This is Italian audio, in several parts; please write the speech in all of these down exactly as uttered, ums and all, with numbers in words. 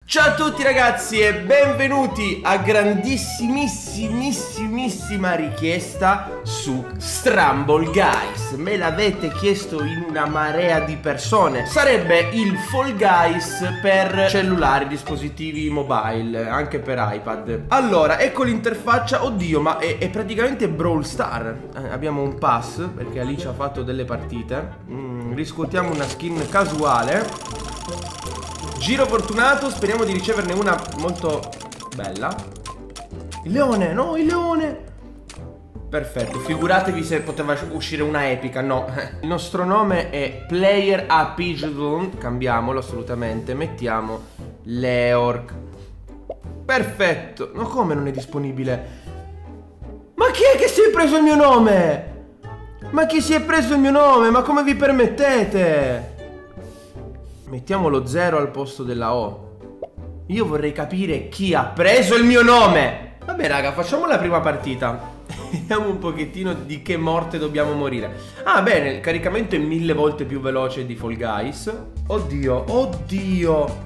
Ciao a tutti ragazzi e benvenuti a grandissimissima richiesta su Stramble Guys. Me l'avete chiesto in una marea di persone. Sarebbe il Fall Guys per cellulari, dispositivi mobile, anche per iPad. Allora, ecco l'interfaccia. Oddio, ma è, è praticamente Brawl Star. eh, Abbiamo un pass perché Alice ha fatto delle partite. mm, Riscuotiamo una skin casuale. Giro fortunato, speriamo di riceverne una molto bella. Il leone, no, il leone. Perfetto, figuratevi se poteva uscire una epica, no. Il nostro nome è Player A Pigeon. Cambiamolo assolutamente, mettiamo Leorc. Perfetto, no, come non è disponibile? Ma chi è che si è preso il mio nome? Ma chi si è preso il mio nome? Ma come vi permettete? Mettiamo lo zero al posto della O. Io vorrei capire chi ha preso il mio nome. Vabbè raga, facciamo la prima partita. Vediamo un pochettino di che morte dobbiamo morire. Ah bene, il caricamento è mille volte più veloce di Fall Guys. Oddio, oddio.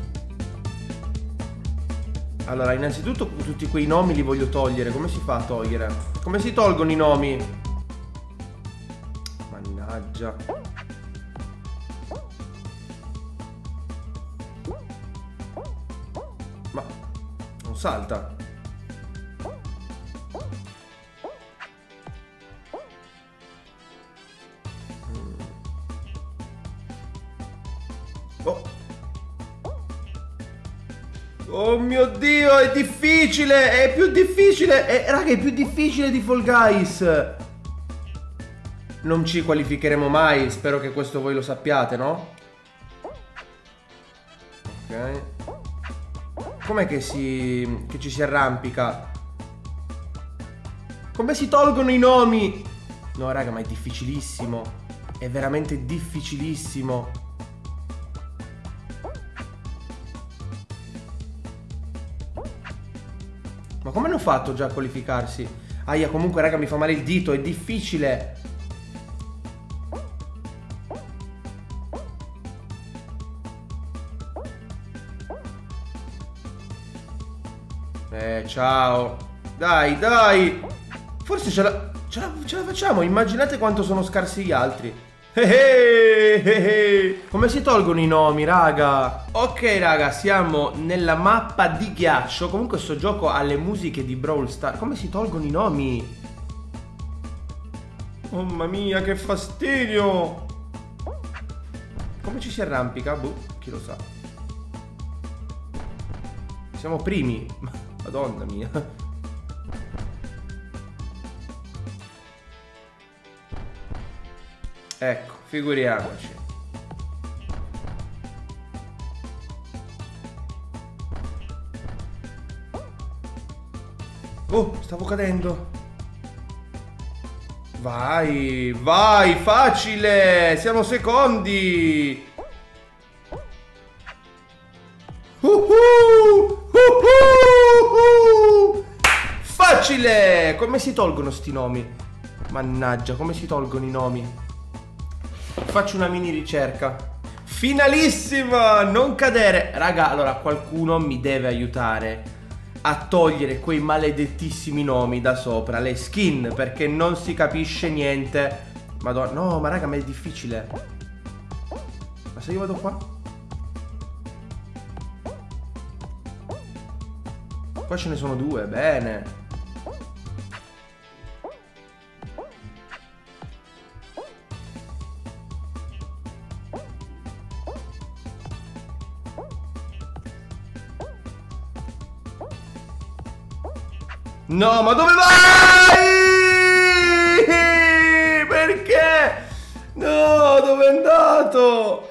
Allora, innanzitutto tutti quei nomi li voglio togliere. Come si fa a togliere? Come si tolgono i nomi? Mannaggia. Ma non salta. Oh. Oh mio Dio, è difficile. È più difficile. È, raga, è più difficile di Fall Guys. Non ci qualificheremo mai. Spero che questo voi lo sappiate, no? Ok. Com'è che si... che ci si arrampica? Come si tolgono i nomi? No raga, ma è difficilissimo. È veramente difficilissimo. Ma come hanno fatto già a qualificarsi? Aia, comunque raga, mi fa male il dito. È difficile. Eh, ciao. Dai, dai. Forse ce la, ce la, ce la facciamo. Immaginate quanto sono scarsi gli altri. Eh, eh, eh. Come si tolgono i nomi, raga? Ok, raga, siamo nella mappa di ghiaccio. Comunque sto gioco ha le musiche di Brawl Stars. Come si tolgono i nomi? Oh mamma mia, che fastidio. Come ci si arrampica? Boh, chi lo sa. Siamo primi. Madonna mia. Ecco, figuriamoci. Oh, stavo cadendo. Vai, vai, facile. Siamo secondi. Uh-huh. Facile! Come si tolgono sti nomi? Mannaggia, come si tolgono i nomi? Faccio una mini ricerca. Finalissima! Non cadere. Raga, allora qualcuno mi deve aiutare a togliere quei maledettissimi nomi da sopra, le skin, perché non si capisce niente. Madonna, no, ma raga, ma è difficile. Ma se io vado qua? Qua ce ne sono due, bene. No, ma dove vai? Perché? No, dove è andato?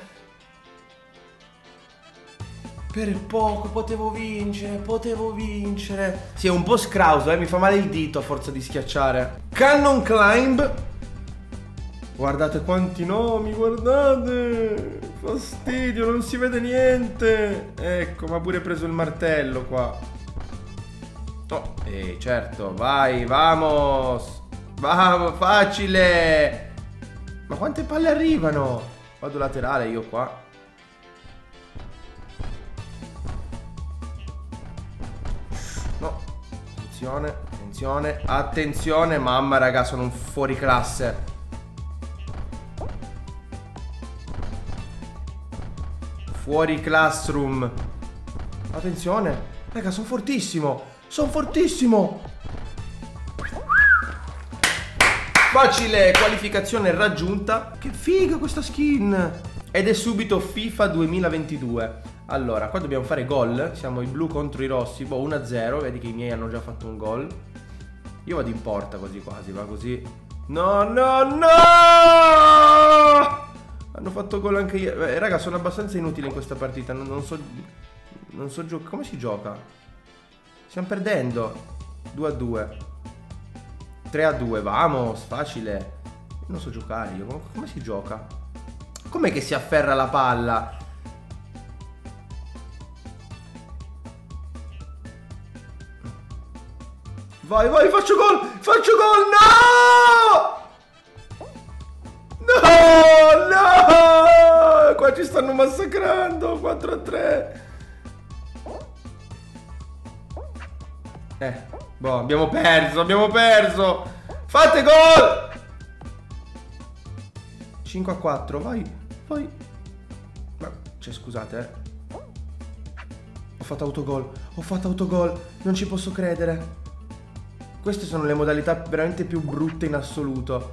Per poco, potevo vincere, potevo vincere. Sì, è un po' scrauso, eh, mi fa male il dito a forza di schiacciare. Cannon Climb. Guardate quanti nomi, guardate. Fastidio, non si vede niente. Ecco, ma ha pure preso il martello qua. Oh, eh, certo, vai, vamos. Vamos, facile. Ma quante palle arrivano? Vado laterale io qua. no. Attenzione, attenzione, attenzione. Mamma raga, sono un fuoriclasse. Fuori classroom. Attenzione. Raga, sono fortissimo. Sono fortissimo. Facile, qualificazione raggiunta. Che figa questa skin. Ed è subito FIFA duemilaventidue. Allora, qua dobbiamo fare gol. Siamo i blu contro i rossi. Boh, uno a zero. Vedi che i miei hanno già fatto un gol. Io vado in porta quasi quasi. Va così. No, no, no. Hanno fatto gol anche io. Eh, raga, sono abbastanza inutile in questa partita. Non, non so. Non so giocare. Come si gioca? Stiamo perdendo. due a due. tre a due. Vamos, facile. Non so giocare io. Come, come si gioca? Com'è che si afferra la palla? Vai, vai, faccio gol! Faccio gol! No! No! No! Qua ci stanno massacrando. quattro a tre. Eh, boh, abbiamo perso, abbiamo perso. Fate gol! cinque a quattro, vai, vai. Ma, cioè, scusate, eh. Ho fatto autogol, ho fatto autogol. Non ci posso credere. Queste sono le modalità veramente più brutte in assoluto.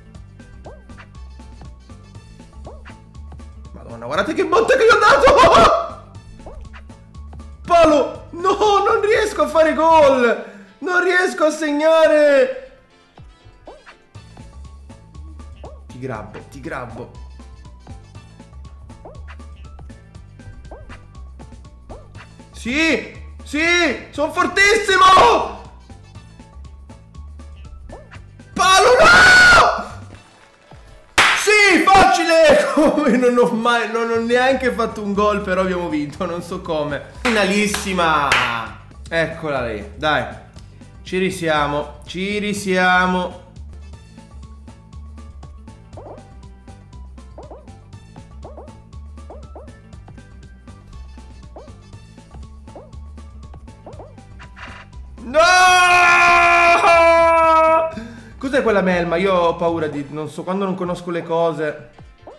Madonna, guardate che botta che gli ho dato! Palo! No, non riesco a fare gol! Non riesco a segnare! Ti grabbo, ti grabbo. Sì! Sì! Sono fortissimo! Palo, no! Sì, facile! Come non ho mai, non ho neanche fatto un gol, però abbiamo vinto, non so come. Finalissima! Eccola lì, dai. Ci risiamo, ci risiamo. No! Cos'è quella melma? Io ho paura di... non so, quando non conosco le cose.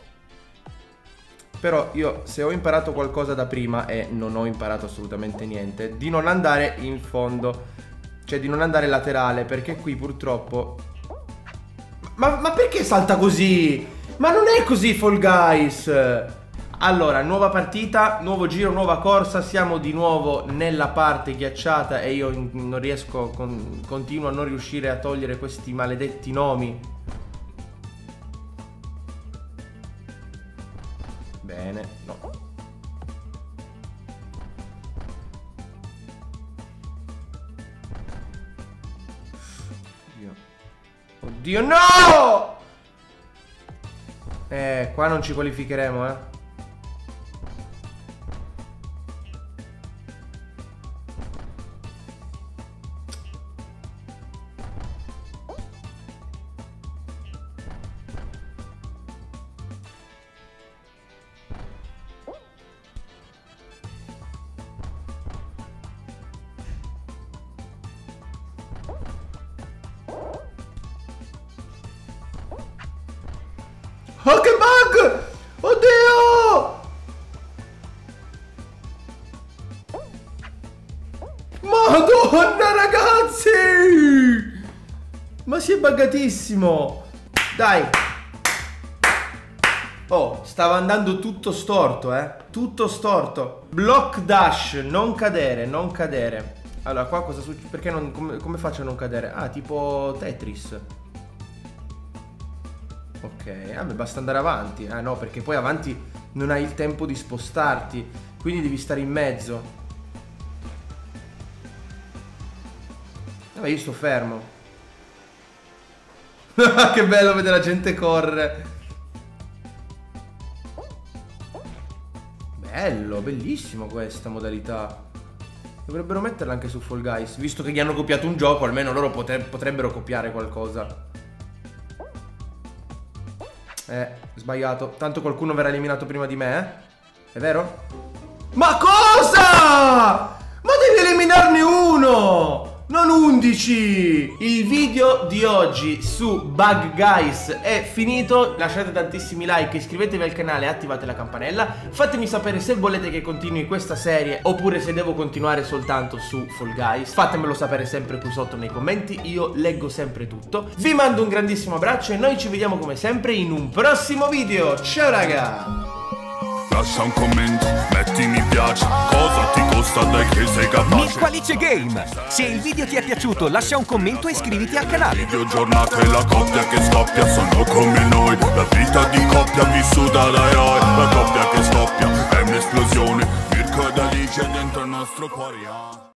Però io, se ho imparato qualcosa da prima, e non ho imparato assolutamente niente, di non andare in fondo. Cioè di non andare laterale, perché qui purtroppo... Ma, ma perché salta così? Ma non è così Fall Guys! Allora, nuova partita, nuovo giro, nuova corsa. Siamo di nuovo nella parte ghiacciata e io non riesco, con, continuo a non riuscire a togliere questi maledetti nomi. Bene, no. Oddio. Oddio, no! Eh, qua non ci qualificheremo, eh. Oh, che bug! Oddio! Madonna, ragazzi! Ma si è buggatissimo! Dai! Oh, stava andando tutto storto, eh? Tutto storto. Block dash, non cadere, non cadere. Allora, qua cosa succede? Perché non... Come, come faccio a non cadere? Ah, tipo Tetris. Ok, ah beh, basta andare avanti. Ah no, perché poi avanti non hai il tempo di spostarti, quindi devi stare in mezzo. Vabbè, io sto fermo. Che bello vedere la gente correre. Bello, bellissimo questa modalità. Dovrebbero metterla anche su Fall Guys. Visto che gli hanno copiato un gioco, almeno loro potre potrebbero copiare qualcosa. Eh, sbagliato. Tanto qualcuno verrà eliminato prima di me, eh? È vero? Ma cosa? Ma devi eliminarne uno! Amici, il video di oggi su Bug Guys è finito. Lasciate tantissimi like, iscrivetevi al canale e attivate la campanella. Fatemi sapere se volete che continui questa serie oppure se devo continuare soltanto su Fall Guys. Fatemelo sapere sempre qui sotto nei commenti, io leggo sempre tutto. Vi mando un grandissimo abbraccio e noi ci vediamo come sempre in un prossimo video. Ciao raga! Lascia un commento, metti mi piace. Cosa ti costa, dai che sei capace. Mirqualice Game. Se il video ti è piaciuto lascia un commento e iscriviti al canale. Videogiornata e la coppia che scoppia sono come noi. La vita di coppia vissuta da eroi. La coppia che scoppia è un'esplosione. Mirko ed Alice dentro il nostro cuore.